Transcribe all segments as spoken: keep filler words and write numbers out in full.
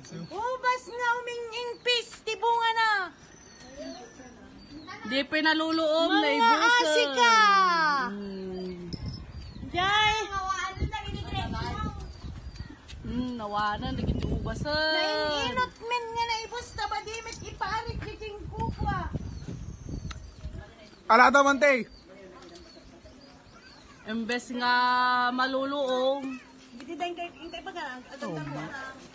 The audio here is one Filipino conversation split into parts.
Ubas nga umingingpis, tibunga na. Di pinaluluom na ibusan. Mga asika. Hmm. Jay. Hmm, nawanan, naging ubasan. Nainginot men nga na ibus na ba di met iparik kiking kupwa. Ala daw mante. Imbes nga maluluom. Biti dahil kay intay pa ka agad na mo.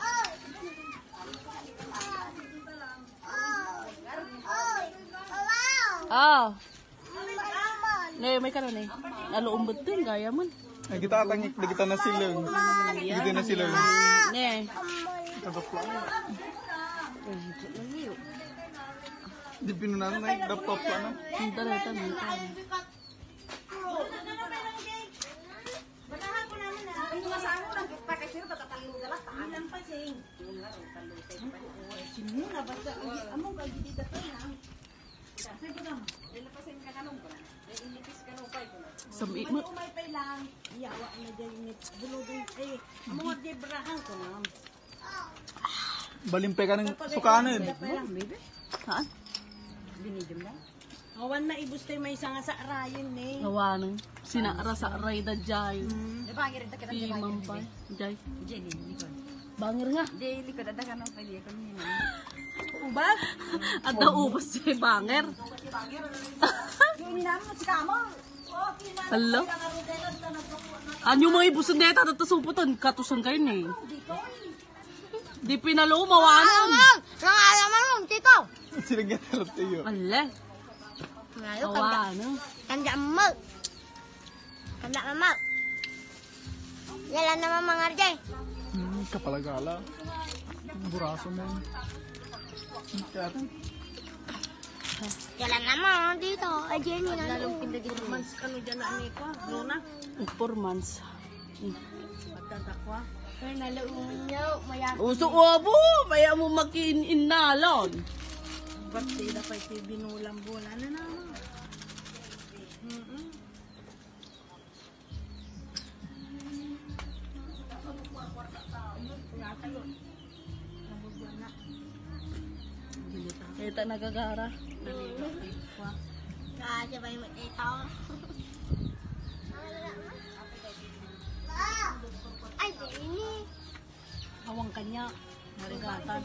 Ah. Ne, may karon eh. Naluumbot din gaya man. Ay kita tangik di kita na silong. Kita na silong. Ne. Di pinunan na laptop pa na. Hindi na ito. Sami mo. Balimpe ka ng sukanan. Saan? Awan na ibus tayo may isang sa arayin eh. Nawanan. Sinara sa aray da jay. Imam pa. Jay. Bangir nga. Ubas? At naubos siya bangir. Hello? Ano mga ibusan neta at tasuputan? Katusan kayo na eh. Di pinalo, mawanan. Nangalam mo, tito. Sila gatarap tayo. Ala. Mawanan. Tanda mo. Tanda mo. Yalan naman mga arjay. Hmm, kapalagala. Buraso mo. Kaya Yalan naman dito. Ay, Jenny na. Lalong pinagin months ka no dyan na ani ko. Luna. Four months. Pagtatakwa. Pero nalaungan niyo. Mayak. Uso obo. Maya mo makin-inalon. Ba't sila pa ito binulang bola na naman? Kita nagagara. Kasi ba yung ito? Ay, ini. Awang kanya. Marigatan.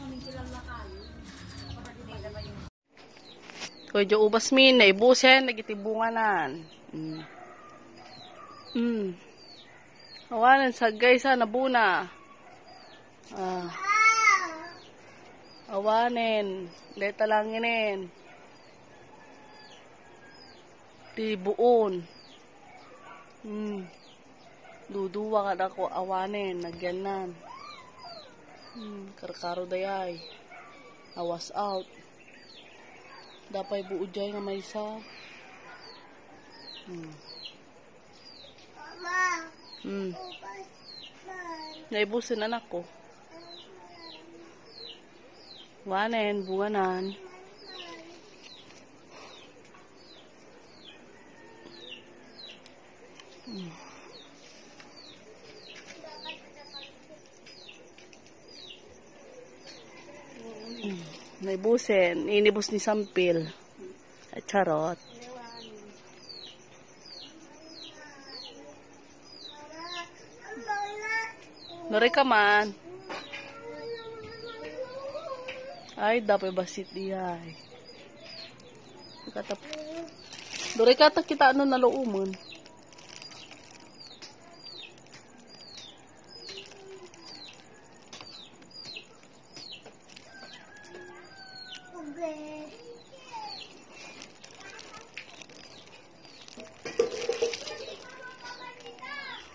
Kuya ubas min, naibusen, nagitibunganan. Mm. Mm. Awanan, sagay sa nabuna. Ah. Awanin, leta langinin. Tibuon. Mm. Duduwa ka na ko, awanin, nagyanan. Mm. Karkaro dayay. Awas out. Dapay buo dyan nga may isa. Hmm. Hmm. Naibusin anak ko. Wanen, buwanan. Hmm. Naibusin, inibus ni Sampil. At charot. Nori ka man. Ay, dapat basit diya. Nori ka ta kita ano naluumon.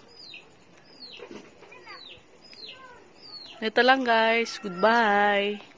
Ito lang guys. Goodbye.